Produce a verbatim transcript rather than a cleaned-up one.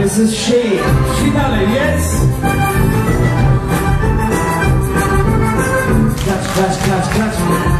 this is she. Finale, yes? Catch, catch, catch, catch.